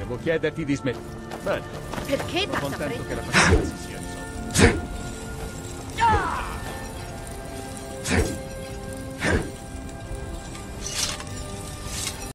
Devo chiederti di smettere. Bene, Perché sono tanta contento fretta? che la pazienza